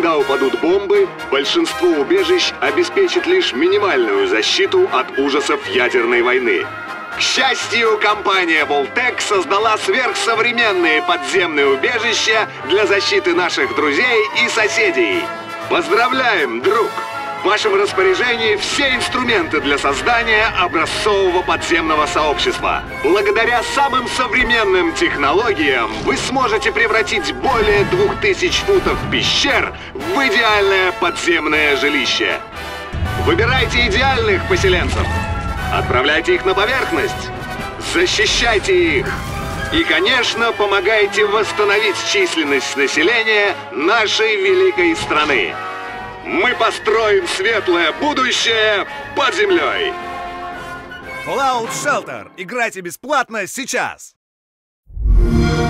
когда упадут бомбы, большинство убежищ обеспечит лишь минимальную защиту от ужасов ядерной войны. К счастью, компания Voltec создала сверхсовременные подземные убежища для защиты наших друзей и соседей. Поздравляем, друг! В вашем распоряжении все инструменты для создания образцового подземного сообщества. Благодаря самым современным технологиям вы сможете превратить более 2000 футов пещер в идеальное подземное жилище. Выбирайте идеальных поселенцев. Отправляйте их на поверхность. Защищайте их. И, конечно, помогайте восстановить численность населения нашей великой страны. Мы построим светлое будущее под землей! Fallout Shelter. Играйте бесплатно сейчас!